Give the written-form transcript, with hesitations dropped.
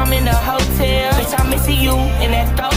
I'm in the hotel. Bitch, I'm missing you in that throw